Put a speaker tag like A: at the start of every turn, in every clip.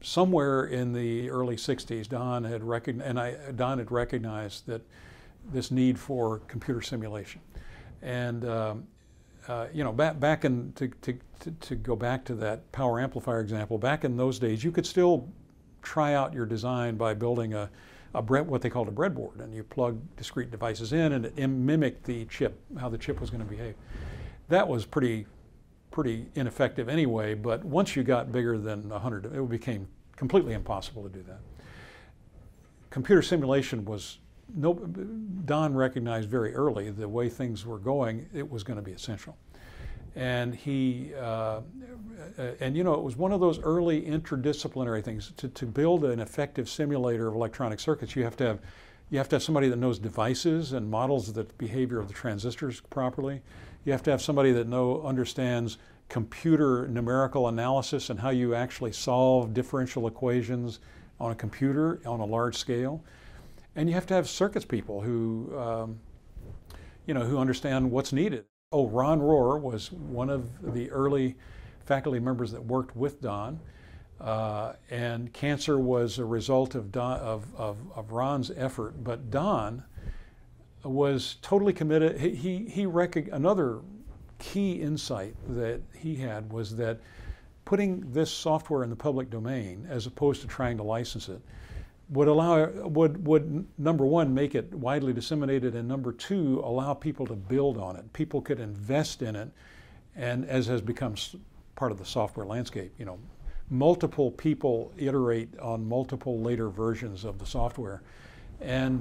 A: somewhere in the early 60s, Don had recognized that this need for computer simulation. And you know, back in, to go back to that power amplifier example, back in those days, you could still try out your design by building what they called a breadboard, and you plug discrete devices in, and it mimicked the chip, how the chip was going to behave. That was pretty ineffective anyway, but once you got bigger than 100, it became completely impossible to do that. Computer simulation was, Don recognized very early the way things were going, it was going to be essential. And he, and you know, it was one of those early interdisciplinary things. To build an effective simulator of electronic circuits, you have to have somebody that knows devices and models the behavior of the transistors properly. You have to have somebody that understands computer numerical analysis and how you actually solve differential equations on a computer on a large scale. And you have to have circuits people who, you know, who understand what's needed. Oh, Ron Rohrer was one of the early faculty members that worked with Don, and cancer was a result of Ron's effort. But Don was totally committed. Another key insight that he had was that putting this software in the public domain, as opposed to trying to license it, would number one, make it widely disseminated, and number two, allow people to build on it. People could invest in it, and as has become part of the software landscape, you know, multiple people iterate on multiple later versions of the software. And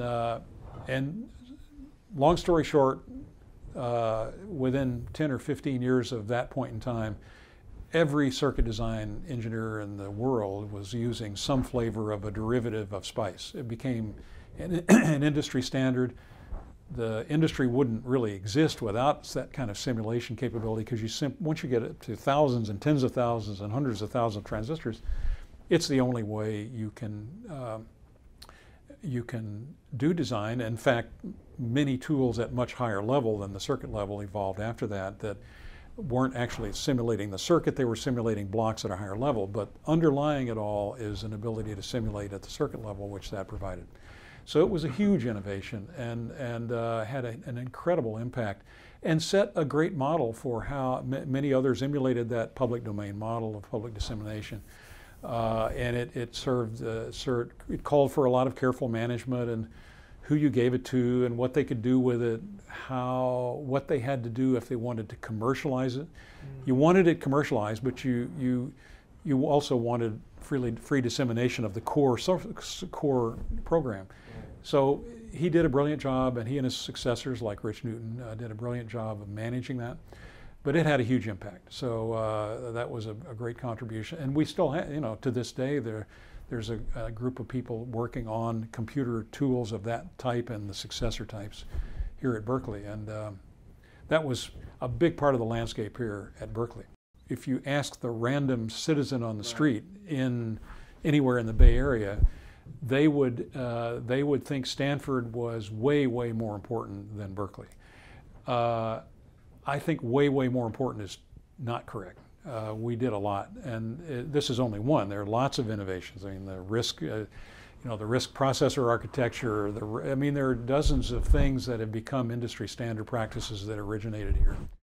A: long story short, within 10 or 15 years of that point in time, every circuit design engineer in the world was using some flavor of a derivative of SPICE. It became an industry standard. The industry wouldn't really exist without that kind of simulation capability, because once you get it to thousands and tens of thousands and hundreds of thousands of transistors, it's the only way you can do design. In fact, many tools at much higher level than the circuit level evolved after that weren't actually simulating the circuit, they were simulating blocks at a higher level. But underlying it all is an ability to simulate at the circuit level, which that provided. So it was a huge innovation, and had an incredible impact, and set a great model for how many others emulated that public domain model of public dissemination. And it it called for a lot of careful management, and who you gave it to and what they could do with it, what they had to do if they wanted to commercialize it. You wanted it commercialized, but you also wanted free dissemination of the core program. So he did a brilliant job, and he and his successors like Rich Newton did a brilliant job of managing that. But it had a huge impact. So that was a great contribution. And we still have, you know, to this day, there's a group of people working on computer tools of that type and the successor types here at Berkeley. And that was a big part of the landscape here at Berkeley. If you ask the random citizen on the street anywhere in the Bay Area, they would think Stanford was way more important than Berkeley. I think way more important is not correct. We did a lot, and this is only one. There are lots of innovations. I mean, the RISC, you know, the RISC processor architecture. I mean, there are dozens of things that have become industry standard practices that originated here.